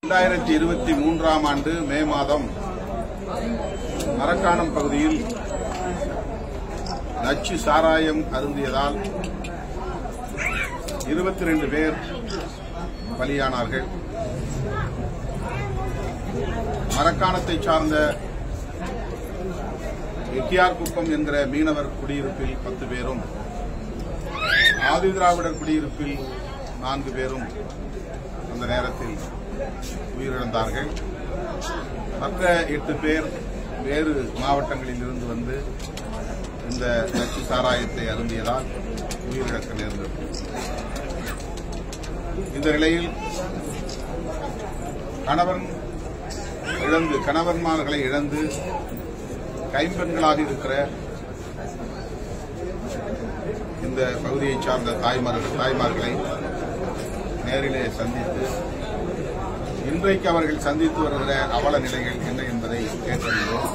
2023 ஆண்டு மே மாதம் மரக்காணம் பகுதியில் நச்சு சாராயம் அருந்தியதால் 22 பேர் பலியானார்கள். மரக்காணத்தை சார்ந்த எக்கியார்குப்பம் என்கிற மீனவர் குடியிருப்பில் 10 பேரும், ஆதிதிராவிடர் குடியிருப்பில் 4 பேரும் அந்த நேரத்தில் உயிரிழந்தார்கள். மற்ற 8 பேர் வேறு மாவட்டங்களில் இருந்து வந்து இந்த நச்சு சாராயத்தை அருந்தியதால் உயிரிழக்க நேர்ந்தது. இந்த நிலையில் கணவன்மார்களை இழந்து கைம்பெண்களாக இருக்கிற இந்த பகுதியைச் சார்ந்த தாய்மார்களை நேரிலே சந்தித்து இன்றைக்கு அவர்கள் சந்தித்து வருகிற அவல நிலைகள் என்ன என்பதை கேட்டறிந்தோம்.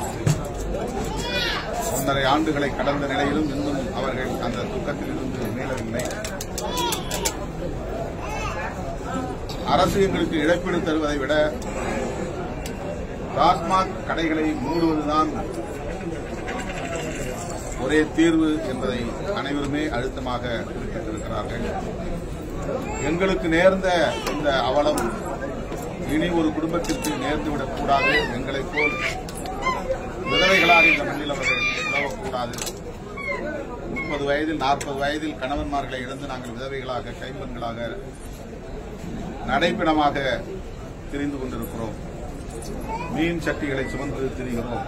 1.5 ஆண்டுகளை கடந்த நிலையிலும் இன்னும் அவர்கள் அந்த துக்கத்திலிருந்து மீளவில்லை. அரசு எங்களுக்கு இழப்பீடு தருவதை விட டாஸ்மாக் கடைகளை மூடுவதுதான் ஒரே தீர்வு என்பதை அனைவருமே அழுத்தமாக குறிப்பிட்டிருக்கிறார்கள். எங்களுக்கு நேர்ந்த இந்த அவலம் இனி ஒரு குடும்பத்திற்கு நேர்ந்துவிடக்கூடாது. எங்களைப் போல் விதவைகளாக இந்த மண்ணில் அவர்கள் உதவக்கூடாது. 30 வயதில் 40 வயதில் கணவன்மார்களை இழந்து நாங்கள் விதவைகளாக கைம்பெண்களாக நடைப்பிணமாக திரிந்து கொண்டிருக்கிறோம். மீன் சட்டிகளை சுமந்து திரிகிறோம்.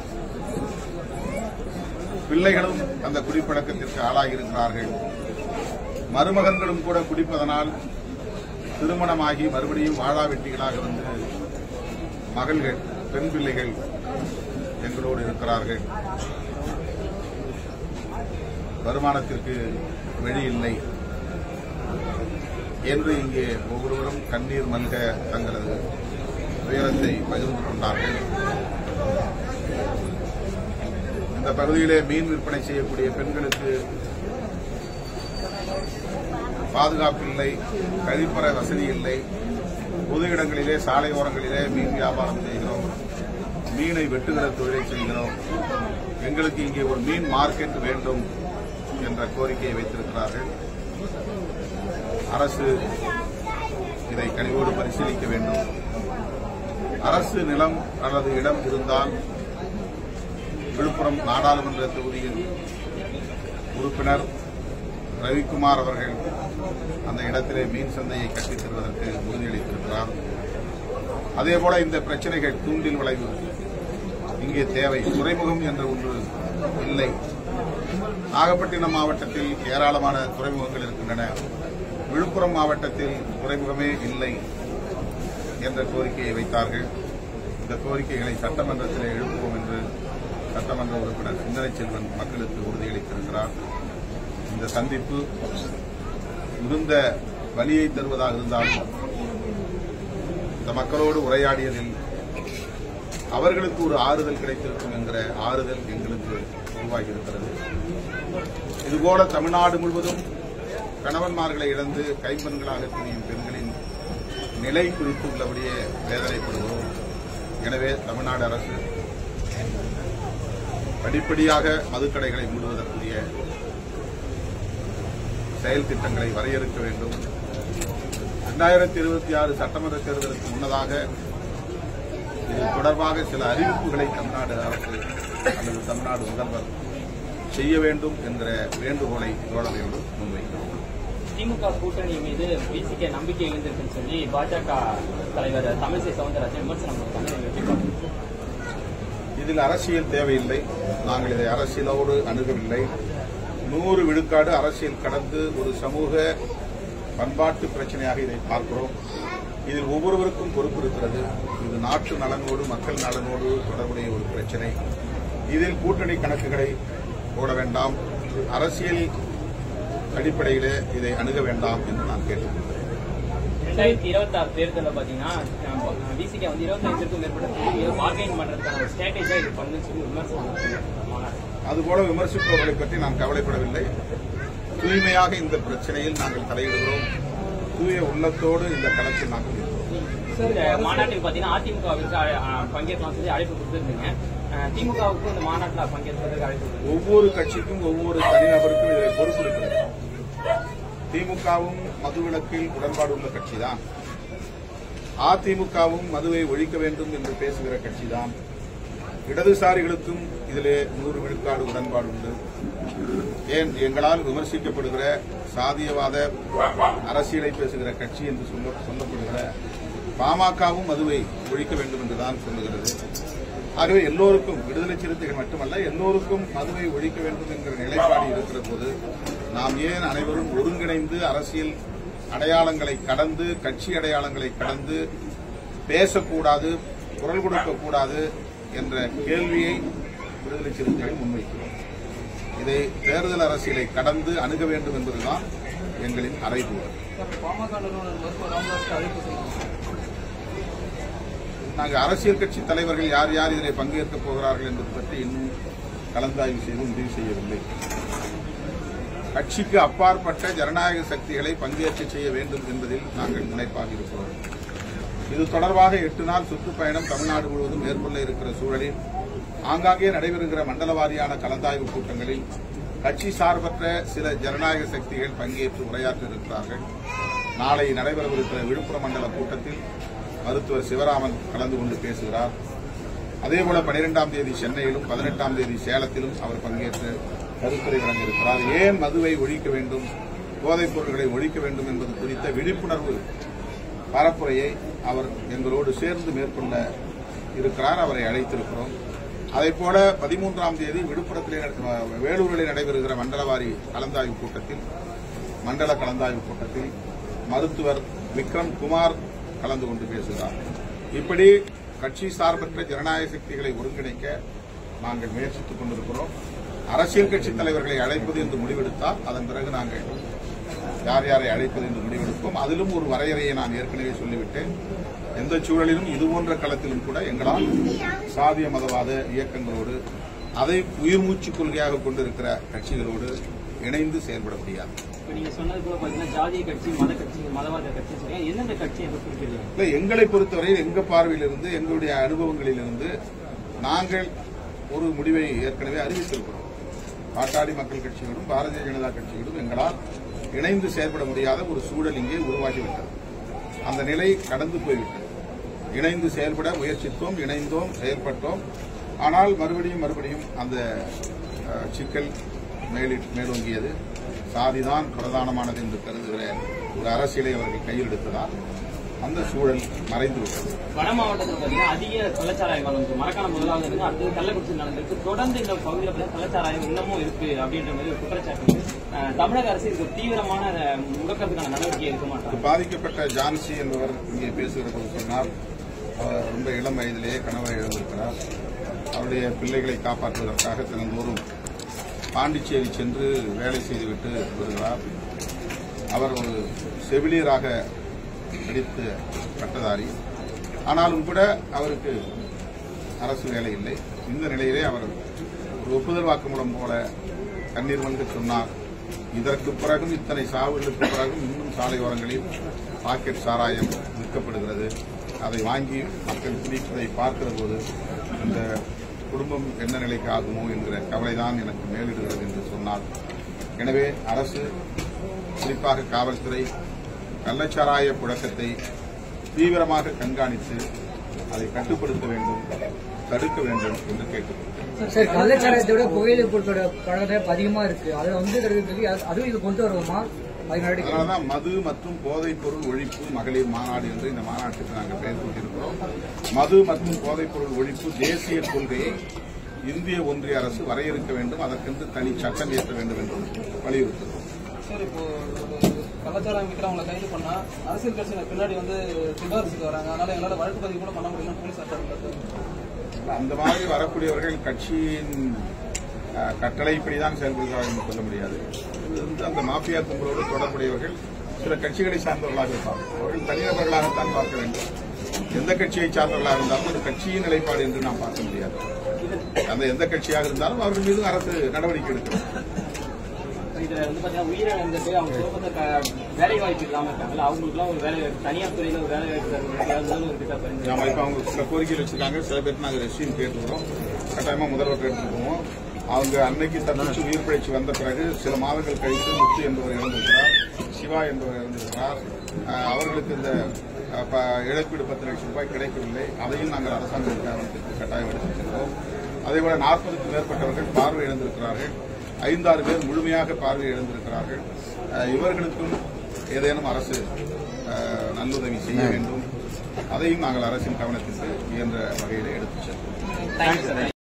பிள்ளைகளும் அந்த குடிப்பழக்கத்திற்கு ஆளாகியிருக்கிறார்கள். மருமகன்களும் கூட குடிப்பதனால் திருமணமாகி மறுபடியும் வாழாவெட்டிகளாக வந்து மகள்கள், பெண் பிள்ளைகள் எங்களோடு இருக்கிறார்கள். வருமானத்திற்கு வழி இல்லை என்று இங்கே ஒவ்வொருவரும் கண்ணீர் மல்க தங்களது துயரத்தை பகிர்ந்து கொண்டார்கள். இந்த பகுதியிலே மீன் விற்பனை செய்யக்கூடிய பெண்களுக்கு பாதுகாப்பு இல்லை, கழிப்பறை வசதி இல்லை. பொது இடங்களிலே, சாலை ஓரங்களிலே மீன் வியாபாரம் செய்கிறோம், மீனை வெட்டுகிற தொழிலை செய்கிறோம். எங்களுக்கு இங்கே ஒரு மீன் மார்க்கெட் வேண்டும் என்ற கோரிக்கையை வைத்திருக்கிறார்கள். அரசு இதை கனிவோடு பரிசீலிக்க வேண்டும். அரசு நிலம் அல்லது இடம் இருந்தால் விழுப்புரம் நாடாளுமன்ற தொகுதியின் உறுப்பினர் ரவிக்குமார் அவர்கள் அந்த இடத்திலே மீன் சந்தையை கட்டித் தருவதற்கு உறுதியளித்திருக்கிறார். அதேபோல இந்த பிரச்சனைகள், தூண்டில் வளைவு இங்கே தேவை. துறைமுகம் என்ற ஒன்று இல்லை. நாகப்பட்டினம் மாவட்டத்தில் ஏராளமான துறைமுகங்கள் இருக்கின்றன. விழுப்புரம் மாவட்டத்தில் துறைமுகமே இல்லை என்ற கோரிக்கையை வைத்தார்கள். இந்த கோரிக்கைகளை சட்டமன்றத்திலே எழுப்புவோம் என்று சட்டமன்ற உறுப்பினர் சிந்தனை செல்வன் மக்களுக்கு உறுதியளித்திருக்கிறார். இந்த சந்திப்பு மிகுந்த வலியை தருவதாக இருந்தாலும் இந்த மக்களோடு உரையாடியதில் அவர்களுக்கு ஒரு ஆறுதல் கிடைத்திருக்கும் என்கிற ஆறுதல் எங்களுக்கு உருவாகியிருக்கிறது. இதுபோல தமிழ்நாடு முழுவதும் கணவன்மார்களை இழந்து கைம்பெண்களாக திரியும் பெண்களின் நிலை குறித்து உள்ளபடியே வேதனைப்படுகிறோம். எனவே தமிழ்நாடு அரசு படிப்படியாக மதுக்கடைகளை மூடுவதற்குரிய செயல் திட்டங்களை வரையறுக்க வேண்டும். 2026 சட்டமன்ற தேர்தலுக்கு முன்னதாக இது தொடர்பாக சில அறிவிப்புகளை தமிழ்நாடு அரசு அல்லது தமிழ்நாடு முதல்வர் செய்ய வேண்டும் என்கிற வேண்டுகோளை தோழமையோடு முன்வைக்கிறோம். திமுக கூட்டணி மீது பிசிகே நம்பிக்கை எழுந்திருக்குன்னு சொல்லி பாஜக தலைவர் தமிழிசை சவுந்தரராஜன் விமர்சனம் பண்ணியிருக்காங்க. இதில் அரசியல் தேவையில்லை. நாங்கள் இதை அரசியலோடு அணுகவில்லை. 100 விழுக்காடு அரசியல் கடந்து ஒரு சமூக பண்பாட்டு பிரச்சனையாக இதை பார்க்கிறோம். இதில் ஒவ்வொருவருக்கும் பொறுப்பு இருக்கிறது. இது நாட்டு நலனோடு, மக்கள் நலனோடு தொடர்புடைய ஒரு பிரச்சனை. இதில் கூட்டணி கணக்குகளை போட வேண்டாம். அரசியல் அடிப்படையிலே இதை அணுக வேண்டாம் என்று நான் கேட்டுக்கொள்கிறேன். 2026 தேர்தலில் பாத்தீங்கன்னா பிசிகே 25க்கும் மேற்பட்ட பார்கெயின் பண்றதுக்கான ஸ்ட்ராட்டஜியா இது பண்ணுன்னு சொல்லி விமர்சனம். அதுபோல விமர்சிப்பவர்களை பற்றி நான் கவலைப்படவில்லை. தூய்மையாக இந்த பிரச்சனையில் நாங்கள் தலையிடுகிறோம். தூய உள்ளத்தோடு இந்த களத்தில் நாங்கள் இருக்கிறோம். மாநாட்டுக்கு பாத்தீங்கன்னா அதிமுகவிற்கு பங்கேற்கலாம் சொல்லி அழைப்பு கொடுத்திருந்தீங்க. திமுகவுக்கு இந்த மாநாட்டில் பங்கேற்பதற்கு அழைப்பு. ஒவ்வொரு கட்சிக்கும் ஒவ்வொரு தனிநபருக்கும் இதை பொறுப்பு இருக்கிறது. திமுகவும் மதுவிலக்கில் உடன்பாடு உள்ள கட்சிதான். அதிமுகவும் மதுவை ஒழிக்க வேண்டும் என்று பேசுகிற கட்சிதான். இடதுசாரிகளுக்கும் இதிலே 100 விழுக்காடு உடன்பாடு உண்டு. ஏன் எங்களால் விமர்சிக்கப்படுகிற சாதியவாத அரசியலை பேசுகிற கட்சி என்று சொல்லப்படுகிற பாமகவும் மதுவை ஒழிக்க வேண்டும் என்றுதான் சொல்லுகிறது. ஆகவே எல்லோருக்கும், விடுதலை சிறுத்தைகள் மட்டுமல்ல, எல்லோருக்கும் மதுவை ஒழிக்க வேண்டும் என்கிற நிலைப்பாடு இருக்கிற போது நாம் ஏன் அனைவரும் ஒருங்கிணைந்து அரசியல் அடையாளங்களை கடந்து, கட்சி அடையாளங்களை கடந்து பேசக்கூடாது, குரல் கொடுக்கக்கூடாது என்ற கேள்வியை விடுதலை சிறுத்தைகள் முன்வைக்கிறோம். இதை தேர்தல் அரசியலை கடந்து அணுக வேண்டும் என்பதுதான் எங்களின் அறைகூவல். நாங்கள் அரசியல் கட்சி தலைவர்கள் யார் யார் இதில் பங்கேற்கப் போகிறார்கள் என்பது பற்றி இன்னும் கலந்தாய்வு செய்து முடிவு செய்யவில்லை. கட்சிக்கு அப்பாற்பட்ட ஜனநாயக சக்திகளை பங்கேற்க செய்ய வேண்டும் என்பதில் நாங்கள் முனைப்பாக இருக்கிறோம். இது தொடர்பாக 8 நாள் சுற்றுப்பயணம் தமிழ்நாடு முழுவதும் மேற்கொள்ள இருக்கிற சூழலில் ஆங்காங்கே நடைபெறுகிற மண்டல வாரியான கலந்தாய்வு கூட்டங்களில் கட்சி சார்பற்ற சில ஜனநாயக சக்திகள் பங்கேற்று உரையாற்ற இருக்கிறார்கள். நாளை நடைபெறவிருக்கிற விழுப்புரம் மண்டல கூட்டத்தில் மருத்துவர் சிவராமன் கலந்து கொண்டு பேசுகிறார். அதேபோல 12ஆம் தேதி சென்னையிலும் 18ஆம் தேதி சேலத்திலும் அவர் பங்கேற்று கருத்துரை வழங்க இருக்கிறார். ஏன் மதுவை ஒழிக்க வேண்டும், போதைப் பொருட்களை ஒழிக்க வேண்டும் என்பது குறித்த விழிப்புணர்வு பரப்புரையை அவர் எங்களோடு சேர்ந்து மேற்கொள்ள இருக்கிறார். அவரை அழைத்திருக்கிறோம். அதேபோல 13ஆம் தேதி வேலூரில் நடைபெறுகிற மண்டல கலந்தாய்வு கூட்டத்தில் மருத்துவர் விக்ரம் குமார் கலந்து கொண்டு பேசுகிறார். இப்படி கட்சி சார்பற்ற ஜனநாயக சக்திகளை ஒருங்கிணைக்க நாங்கள் முயற்சித்துக் கொண்டிருக்கிறோம். அரசியல் கட்சித் தலைவர்களை அழைப்பது என்று முடிவெடுத்தால் அதன் பிறகு நாங்கள் யார் யாரை அழைப்பது என்று முடிவெடுப்போம். அதிலும் ஒரு வரையறையை நான் ஏற்கனவே சொல்லிவிட்டேன். எந்த சூழலிலும் இதுபோன்ற களத்திலும் கூட எங்களால் சாதிய மதவாத இயக்கங்களோடு, அதை உயிர் மூச்சு கொள்கையாக கொண்டிருக்கிற கட்சிகளோடு இணைந்து செயல்பட முடியாது. நீங்க சொன்னது போல பாத்தீங்கன்னா ஜாதிய கட்சி, மத கட்சி, மதவாத கட்சி எந்தெந்த கட்சி என்று குறிப்பிடுறீங்க? எங்களை பொறுத்தவரையில் எங்க பார்வையிலிருந்து, எங்களுடைய அனுபவங்களிலிருந்து நாங்கள் ஒரு முடிவை ஏற்கனவே அறிவித்திருக்கிறோம். பாட்டாளி மக்கள் கட்சிகளும் பாரதிய ஜனதா கட்சிகளும் எங்களால் இணைந்து செயல்பட முடியாத ஒரு சூழல் இங்கே உருவாகிவிட்டது. அந்த நிலை கடந்து போய்விட்டது. இணைந்து செயல்பட முயற்சித்தோம், இணைந்தோம், செயல்பட்டோம். ஆனால் மறுபடியும் அந்த சிக்கல் மேலோங்கியது. சாதிதான் பிரதானமானது என்று கருதுகிற ஒரு அரசியலை அவர்கள் கையில் எடுத்ததால் அந்த சூழல் மறைந்துவிட்டது. வட மாவட்டத்தில் பார்த்தீங்கன்னா அதிக கள்ளச்சாராயம் நடந்து, மரக்காணம் முதலாவது இருக்கு, அடுத்தது கள்ளக்குறிச்சி நடந்திருக்கு. தொடர்ந்து இந்த பகுதியில் கள்ளச்சாராயம் இன்னமும் இருக்கு அப்படின்ற மாதிரி ஒரு குற்றச்சாட்டு. தமிழக அரசு இதுக்கு தீவிரமான முடக்கத்துக்கான நடவடிக்கை எடுக்க மாட்டாங்க. பாதிக்கப்பட்ட ஜான்சி என்பவர் இங்கே பேசுகிற போது சொன்னார், அவர் ரொம்ப இளம் வயதிலேயே கணவரை இழந்திருக்கிறார். அவருடைய பிள்ளைகளை காப்பாற்றுவதற்காக தினந்தோறும் பாண்டிச்சேரி சென்று வேலை செய்துவிட்டு வருகிறார். அவர் ஒரு செவிலியராக படித்து பட்டதாரி. ஆனாலும் கூட அவருக்கு அரசு வேலை இல்லை. இந்த நிலையிலே அவர் ஒரு ஒப்புதல் வாக்குமூலம் போல கண்ணீர் வந்து சொன்னார், இதற்கு பிறகும், இத்தனை சாவுகளுக்கு பிறகும் இன்னும் சாலையோரங்களில் பாக்கெட் சாராயம் விற்கப்படுகிறது. அதை வாங்கி மக்கள் குடிப்பதை பார்க்கிற போது இந்த குடும்பம் என்ன நிலைக்கு ஆகுமோ என்கிற கவலைதான் எனக்கு மேலிடுகிறது என்று சொன்னார். எனவே அரசு, குறிப்பாக காவல்துறை, கள்ளச்சாராய புழக்கத்தை தீவிரமாக கண்காணித்து அதை கட்டுப்படுத்த வேண்டும், தடுக்க வேண்டும் என்று கேட்டுக்கொண்டேன். சார், கள்ளச்சாராயத்தை விட புகையிலை பொருட்களோட பழக்கம் அதிகமா இருக்கு. அதை அதுவும் இது கொண்டு வருவோமா? அதனாலதான் மது மற்றும் போதைப் பொருள் ஒழிப்பு மகளிர் மாநாடு என்று இந்த மாநாட்டுக்கு நாங்கள் பெயர் கொண்டிருக்கிறோம். மது மற்றும் போதைப் பொருள் ஒழிப்பு தேசிய கொள்கையை இந்திய ஒன்றிய அரசு வரையறுக்க வேண்டும், அதற்கென்று தனி சட்டம் இயற்ற வேண்டும் என்றும் வலியுறுத்துகிறோம். சார், இப்போ கள்ளச்சாராயம் விற்கிறவங்களை கைது பண்ணா அரசியல் கட்சியினர் பின்னாடி சிபாரிசுக்கு வராங்க. அதனால எங்களால் வழக்கு பதிவு கூட பண்ண முடியும் போலீஸ் சட்டம். அந்த மாதிரி வரக்கூடியவர்கள் கட்சியின் கட்டளைப்படிதான் செயல்படுகிறார்கள் என்று சொல்ல முடியாது. அந்த மாஃபியா கும்பலோடு தொடர்புடையவர்கள் சில கட்சிகளை சார்ந்தவர்களாக இருப்பார்கள். அவர்கள் தனிநபர்களாகத்தான் பார்க்க வேண்டும். எந்த கட்சியை சார்ந்தவர்களாக இருந்தாலும் அது கட்சியின் நிலைப்பாடு என்று நாம் பார்க்க முடியாது. அந்த எந்த கட்சியாக இருந்தாலும் அவர்கள் மீது அரசு நடவடிக்கை எடுக்கிறது. இதுல வந்து பாத்தீங்கன்னா உயிரிழந்துட்டு அவங்க குடும்பத்தை வேலை வாய்ப்பு இல்லாம இருக்காங்கல்ல, அவங்களுக்குலாம் ஒரு வேலை வாய்ப்பு, தனியார் துறையில ஒரு வேலை வாய்ப்பு தரணும் ஒரு திட்டம் பரிந்துரை. நம்ம இப்ப அவங்க சில கோரிக்கைகள் வச்சிருக்காங்க. சில பேருக்கு நாங்கள் ரெஸ்யூம் கேட்டுக்கிறோம். கட்டாயமா முதல்வர் எடுத்துட்டு போவோம். அவங்க அன்னைக்கு தப்பிச்சு உயிர் பிழைச்சு வந்த பிறகு சில மாதங்கள் கழித்து முத்து என்பவர் இறந்திருக்கிறார், சிவா என்பவர் இறந்திருக்கிறார். அவர்களுக்கு இந்த இழப்பீடு 10 லட்சம் ரூபாய் கிடைக்கவில்லை. அதையும் நாங்கள் அரசாங்க கவனத்திற்கு கட்டாயம் எடுத்துச் சென்றோம். அதேபோல 40க்கும் மேற்பட்டவர்கள் பார்வை இழந்திருக்கிறார்கள். 5-6 பேர் முழுமையாக பார்வை இழந்திருக்கிறார்கள். இவர்களுக்கும் ஏதேனும் அரசு நல்லுதவி செய்ய வேண்டும். அதையும் நாங்கள் அரசின் கவனத்திற்கு இயன்ற வகையில் எடுத்துச் சென்றோம்.